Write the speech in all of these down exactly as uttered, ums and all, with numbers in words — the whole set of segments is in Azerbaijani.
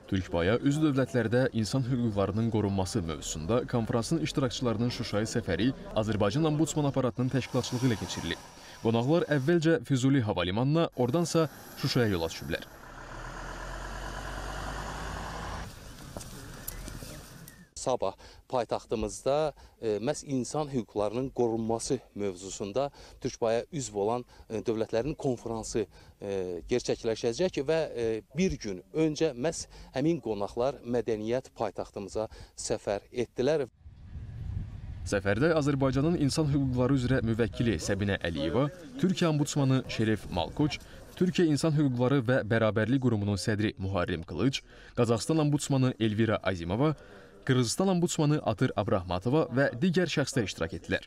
Türkbaya üzv dövlətlərdə insan hüquqlarının qorunması mövzusunda konferansın iştirakçılarının Şuşaya səfəri Azərbaycan Ombudsman aparatının təşkilatçılığı ilə keçirilib. Qonaqlar əvvəlcə Füzuli hava limanına, oradansa Şuşaya yola düşüblər. Sabah paytaxtımızda e, məhz insan hüquqlarının qorunması mövzusunda Türkbaya üzv olan e, dövlətlərin konferansı e, gerçəkləşəcək və e, bir gün öncə məhz həmin qonaqlar mədəniyyət paytaxtımıza səfər etdilər. Səfərdə Azərbaycanın insan hüquqları üzrə müvəkkili Səbinə Əliyeva, Türkiyə Ombudsmanı Şeref Malkoç, Türkiyə İnsan Hüquqları və Bərabərlik Qurumunun sədri Muharrem Qılıç, Qazaxıstan Ombudsmanı Elvira Azimova, Qırğızıstan Ombudsmanı Atır Abrahmatova və digər şəxslər iştirak etdilər.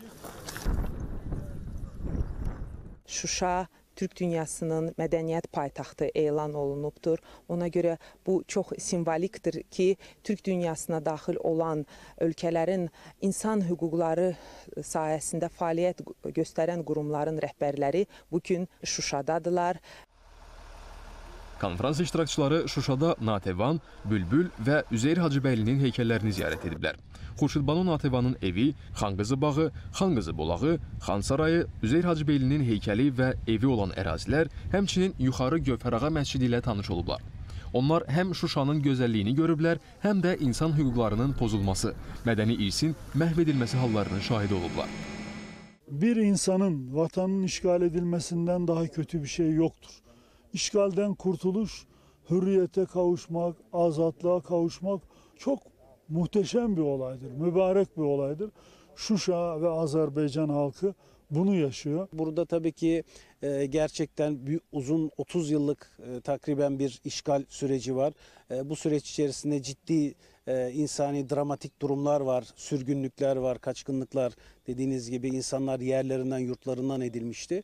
Şuşa Türk dünyasının mədəniyyət paytaxtı elan olunubdur. Ona görə bu çox simvolikdir ki, Türk dünyasına daxil olan ölkələrin insan hüquqları sahəsində fəaliyyət göstərən qurumların rəhbərləri bugün Şuşadadılar. Konferans iştirakçıları Şuşada Natəvan, Bülbül və Üzeyir Hacıbəylinin heykəllərini ziyarət ediblər. Xurşudbanu Natəvanın evi, Xanqızı bağı, Xanqızı bulağı, Xan sarayı, Üzeyir Hacıbəylinin heykəli və evi olan ərazilər, həmçinin Yuxarı Gövhərağa məscidi ilə tanış olublar. Onlar həm Şuşanın gözəlliyini görüblər, həm də insan hüquqlarının pozulması, mədəni irsin məhv edilməsi hallarının şahidi olublar. Bir insanın vatanın işgal edilmesinden daha kötü bir şey yoktur. İşgalden kurtuluş, hürriyete kavuşmak, azatlığa kavuşmak çok muhteşem bir olaydır, mübarek bir olaydır. Şuşa ve Azerbaycan halkı bunu yaşıyor. Burada tabii ki e, gerçekten bir, uzun otuz yıllık e, takriben bir işgal süreci var. E, bu süreç içerisinde ciddi e, insani dramatik durumlar var, sürgünlükler var, kaçkınlıklar, dediğiniz gibi insanlar yerlerinden, yurtlarından edilmişti.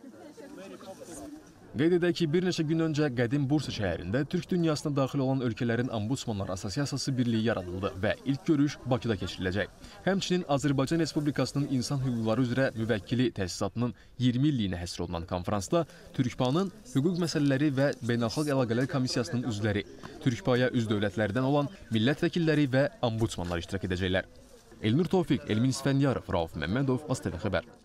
Qeyd edək ki, bir neçə gün öncə qədim Bursa şəhərində Türk dünyasına daxil olan ölkələrin Ombudsmanlar Assosiasiyası birliyi yaradıldı və ilk görüş Bakıda keçiriləcək. Həmçinin Azərbaycan Respublikasının İnsan Hüquqları üzrə müvəkkili təsisatının iyirmi illiyinə həsr olunan konferansda Türkbanın Hüquq Məsələləri və Beynəlxalq Əlaqələr Komissiyasının üzvləri, Türkbaya üzv dövlətlərdən olan millət vəkilləri və ombudsmanlar iştirak edəcəklər. Elnur Tofiq, Elmin İsfəndiyarov, Rauf Məmmədov, AzTV Xəbər.